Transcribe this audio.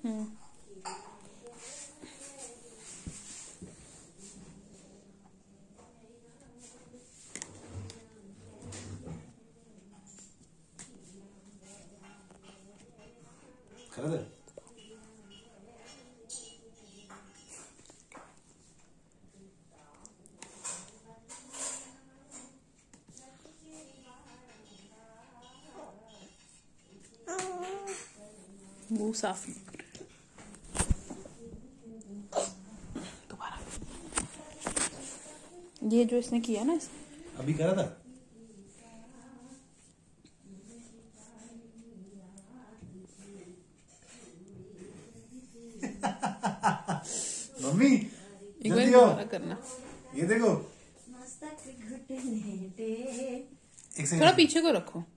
करा दे। मुंह साफ दोबारा। ये जो इसने किया ना अभी करा था। मम्मी जल्दी आओ करना। ये देखो थोड़ा पीछे को रखो।